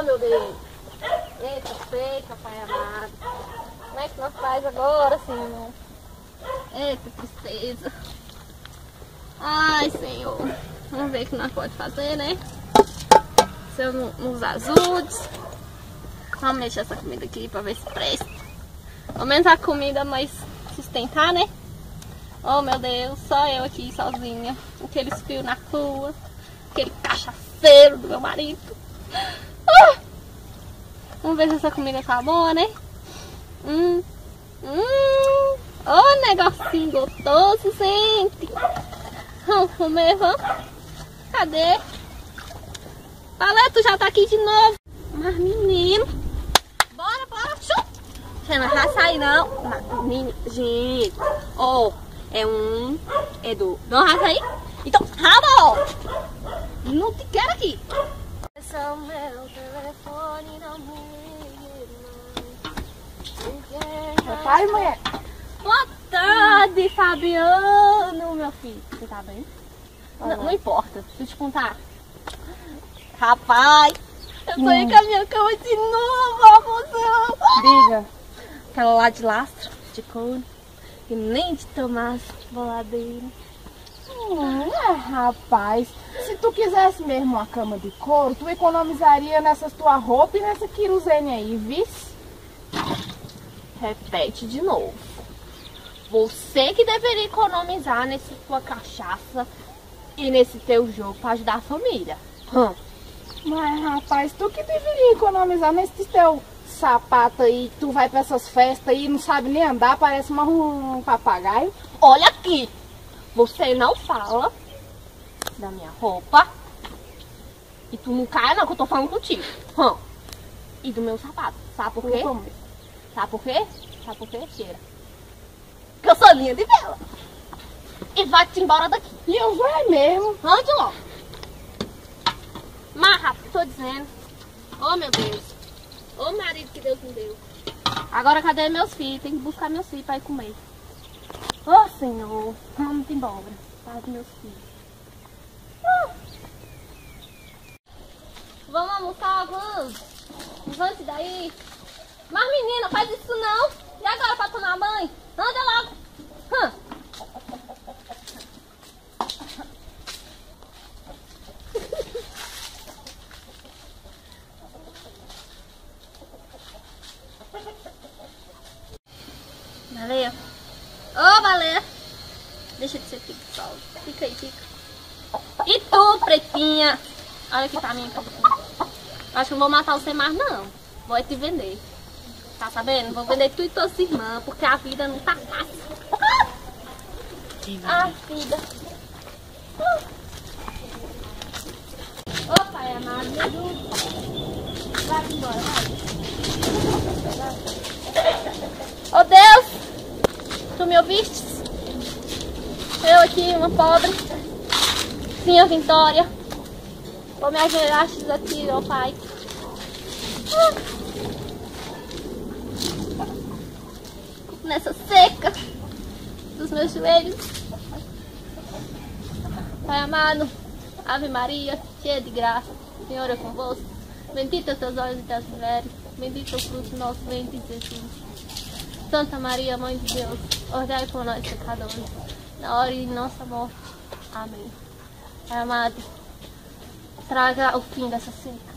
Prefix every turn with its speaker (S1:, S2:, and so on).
S1: meu Deus. Eita, seca, Pai amado. Como é que nós faz agora, Senhor? Eita, tristeza. Ai, Senhor. Vamos ver o que nós podemos fazer, né? Se eu nos ajude. Vamos mexer essa comida aqui pra ver se presta. Pelo menos a comida mais sustentar, né? Oh, meu Deus, só eu aqui sozinha. Aqueles fios na rua. Aquele cachaceiro do meu marido. Vamos ver se essa comida tá boa, né? Oh, negocinho gostoso, gente. Vamos comer, vamos? Cadê? Valeu, tu já tá aqui de novo. Mas, menino. Bora, bora. Você não vai sair, não. Gente. Ó, é do... Não vai sair? Então, raba, não te quero aqui. Esse é o meu telefone, não me mais.
S2: Pai, mulher.
S1: Boa tarde, Fabiano, meu filho. Você tá bem? Não importa, deixa eu te contar. Rapaz, eu tô aí com a minha cama de novo, amozão.
S2: Diga.
S1: Aquela lá de lastro, de couro. E nem de tomar boladeira.
S2: Rapaz, se tu quisesse mesmo uma cama de couro, tu economizaria nessas tuas roupas e nessa querosene aí, vice?
S1: Repete de novo. Você que deveria economizar nessa tua cachaça e nesse teu jogo pra ajudar a família.
S2: Mas, rapaz, tu que deveria economizar nesse teu sapato aí, tu vai pra essas festas aí, não sabe nem andar, parece um papagaio.
S1: Olha aqui, você não fala da minha roupa e tu não cai não que eu tô falando contigo. E do meu sapato, sabe por quê? Sabe por quê? Sabe por quê, cheira? Porque eu sou linha de vela. E vai-te embora daqui.
S2: E eu vou mesmo.
S1: Ande logo. Mais rápido, tô dizendo. Oh, meu Deus. Ô, marido que Deus me deu. Agora cadê meus filhos? Tem que buscar meus filhos pra ir comer. Ô, Senhor. Vamos embora. Para os meus filhos. Vamos almoçar, vamos. Levante daí. Mas, menina, faz isso não. E agora pra tomar banho? Anda logo. Baleia. Ô, baleia. Deixa de ser preguiçosa. Fica aí, fica. E tu, pretinha? Olha aqui pra mim. Acho que não vou matar você mais, não. Vou te vender. Tá sabendo? Vou vender tu e tuas irmãs, porque a vida não tá fácil. Ah, filha. Ô, pai amado, me ajuda. Vai embora, vai. Ô, Deus! Tu me ouviste? Eu aqui, uma pobre. Senhor Vitória. Vou me ajoelhar aqui, ó Pai. Nessa seca dos meus joelhos. Pai amado, Ave Maria, cheia de graça, o Senhor é convosco. Bendita sois vós entre as mulheres, bendito é o fruto do nosso ventre, Jesus. Santa Maria, Mãe de Deus, orgai por nós pecadores, na hora de nossa morte. Amém. Pai amado, traga o fim dessa seca.